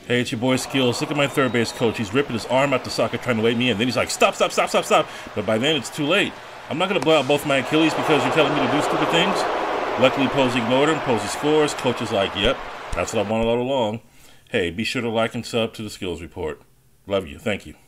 Hey, it's your boy Skillz. Look at my third base coach. He's ripping his arm out the socket trying to wait me in. Then he's like, stop, stop, stop, stop, stop. But by then, it's too late. I'm not going to blow out both my Achilles because you're telling me to do stupid things. Luckily, Posey ignored him. Posey scores. Coach is like, yep, that's what I wanted all along. Hey, be sure to like and sub to the Skillz Report. Love you. Thank you.